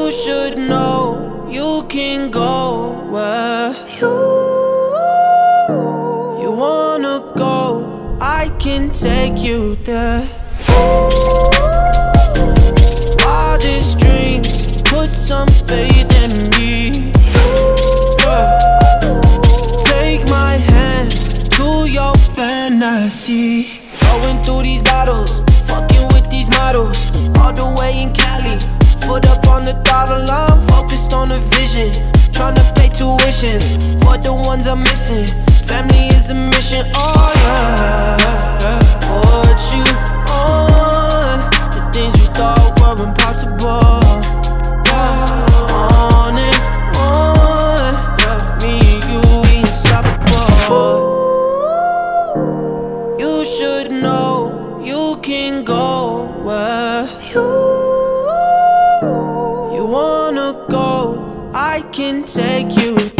You should know you can go where you wanna go. I can take you there. Wildest dreams, put some faith in me. Take my hand to your fantasy. Going through these battles, fucking with these models. All the way in Cali, foot up on the throttle line, focused on the vision. Tryna pay tuition for the ones I'm missing. Family is a mission, oh yeah. Put you on the things you thought were impossible. Yeah, on and on. Me and you, we unstoppable. You should know you can go where you wanna go. I can take you